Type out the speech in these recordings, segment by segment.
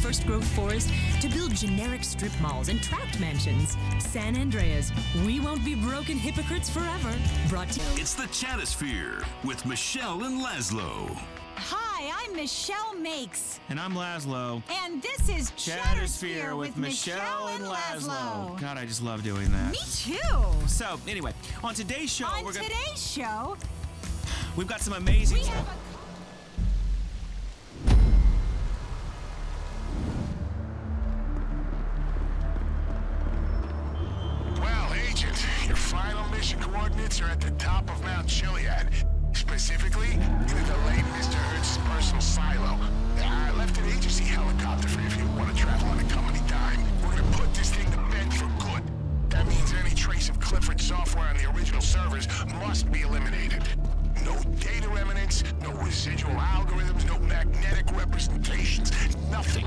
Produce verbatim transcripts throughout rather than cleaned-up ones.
first-growth forest to build generic strip malls and tract mansions. San Andreas, we won't be broken hypocrites forever. Brought to you. It's the Chatosphere with Michelle and Laszlo. Hi, I'm Michelle Makes. And I'm Laszlo. And this is Chatosphere with, with Michelle and Laszlo. Laszlo. God, I just love doing that. Me too. So, anyway, on today's show, on we're today's gonna... show, we've got some amazing we stuff. have a Your final mission coordinates are at the top of Mount Chiliad, specifically in the late Mister Hertz's personal silo. I left an agency helicopter for you if you want to travel on a company dime. We're going to put this thing to bed for good. That means any trace of Clifford's software on the original servers must be eliminated. No data remnants, no residual algorithms, no magnetic representations, nothing.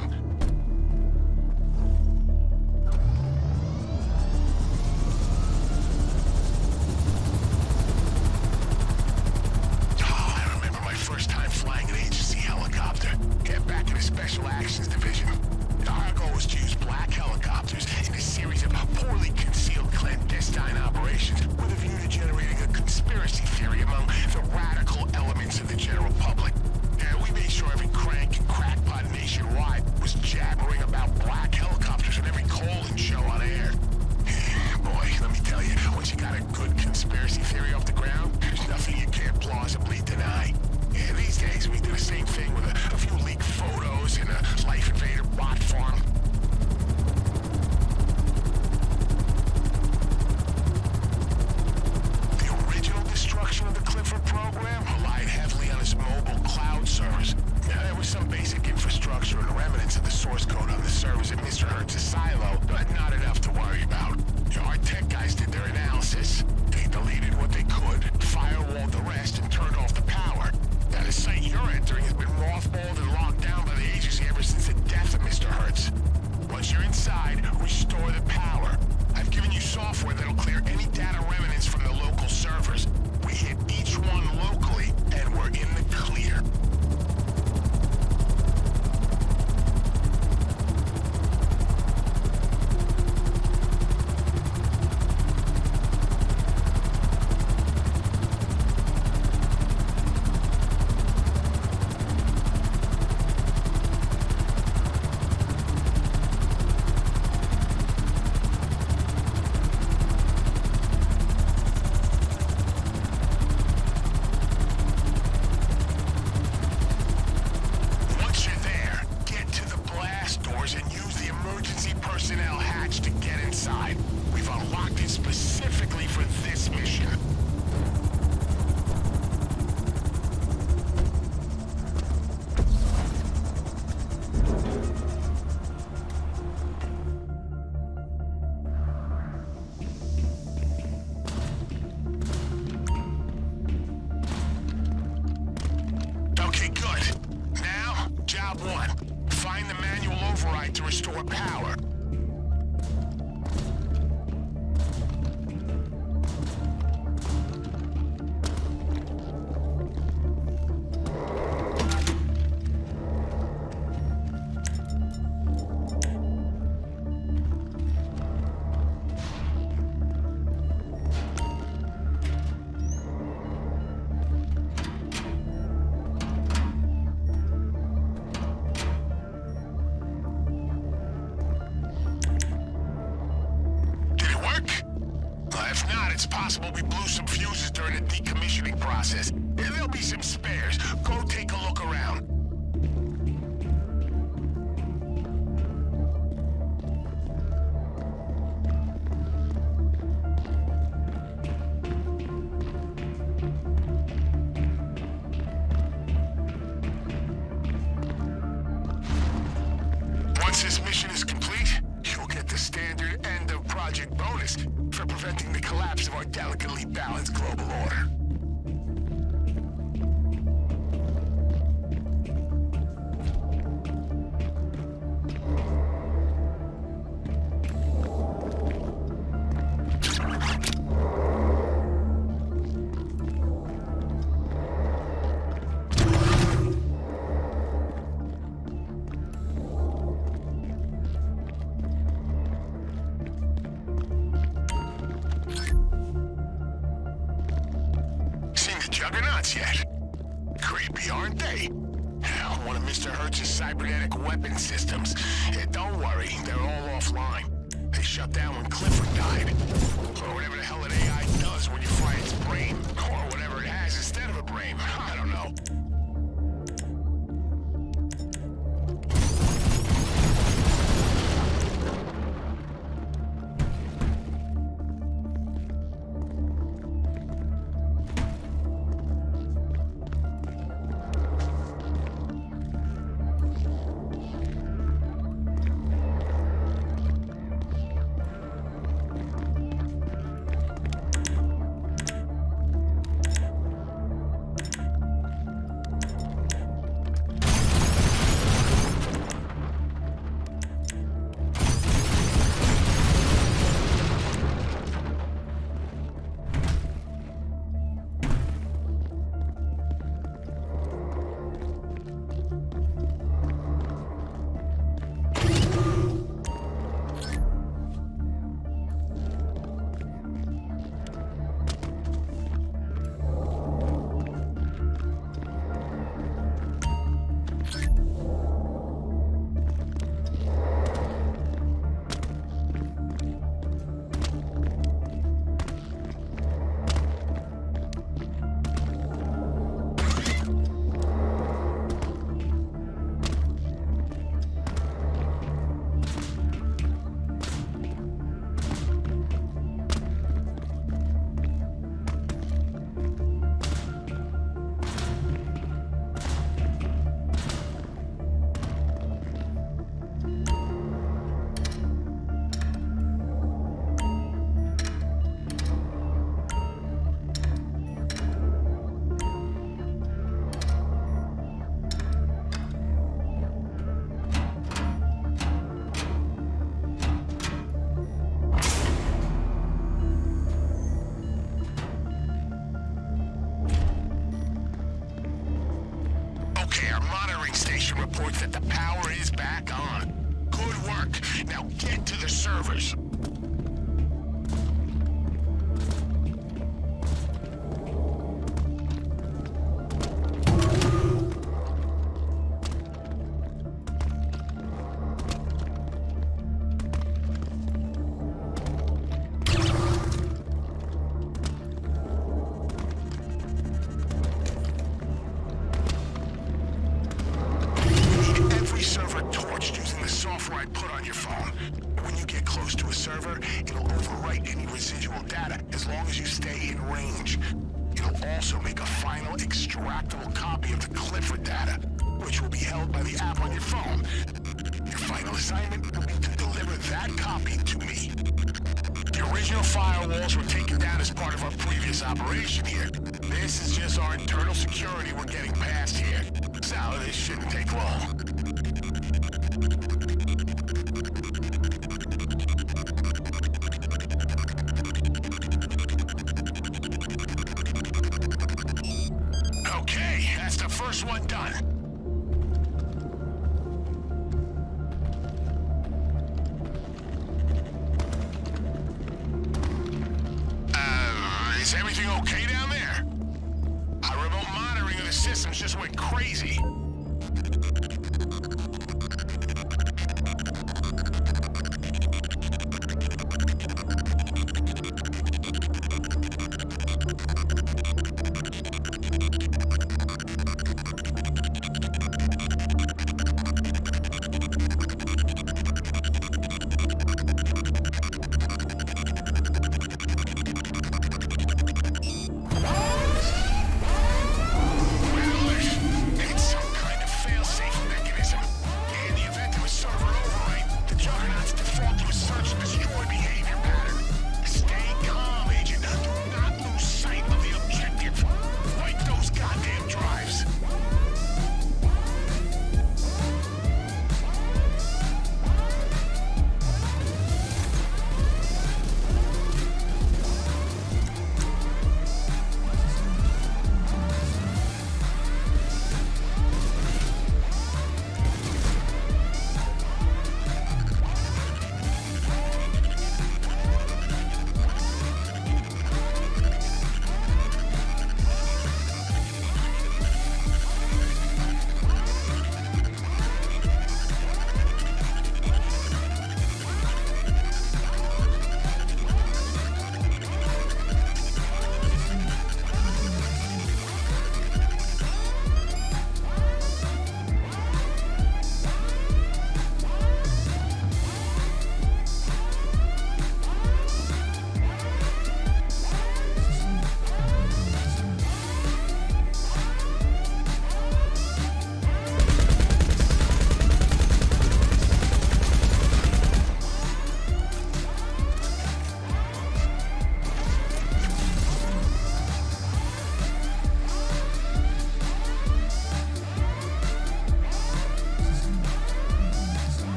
Special Actions Division. Our goal was to use black helicopters in a series of poorly concealed clandestine operations with a view to generating a conspiracy theory among the radical elements of the general public. And we made sure every crank and crackpot nationwide was jabbering about black helicopters in every call-in show on air. Boy, let me tell you, once you got a good conspiracy theory off the ground, there's nothing you can't plausibly deny. Yeah, these days we do the same thing with a, a few leaked photos in a Life Invader bot farm. The original destruction of the Clifford program relied heavily on its mobile cloud servers. Now, there was some basic infrastructure and remnants of the source code on the servers at Mister Hertz's silo, but not enough to worry about. You know, our tech guys did their analysis. They deleted what they could, firewalled the rest, and turned off the power. Now, the site you're entering has been mothballed and locked down by the agency ever since the death of Mister Hertz. Once you're inside, restore the power. I've given you software that'll clear any data remnants from the local servers. We hit each one locally, and we're in the clear. To restore power. It's possible we blew some fuses during the decommissioning process. There'll be some spares. Go take a look around. Once this mission is complete, you'll get the standard end of project bonus for preventing the collapse of our delicately balanced global order. they're nuts yet. Creepy, aren't they? One of Mister Hertz's cybernetic weapon systems. Yeah, don't worry, they're all offline. They shut down when Clifford died. Or whatever the hell an A I does when you fry its brain. Or whatever it has instead of a brain. I don't know. Reports that the power is back on. Good work. Now get to the servers. I put on your phone. When you get close to a server, it'll overwrite any residual data as long as you stay in range. It'll also make a final extractable copy of the Clifford data, which will be held by the app on your phone. Your final assignment will be to deliver that copy to me. The original firewalls were taken down as part of our previous operation here. This is just our internal security we're getting past here. So this shouldn't take long. Okay, that's the first one done. Uh, is everything okay down there? Our remote monitoring of the systems just went crazy.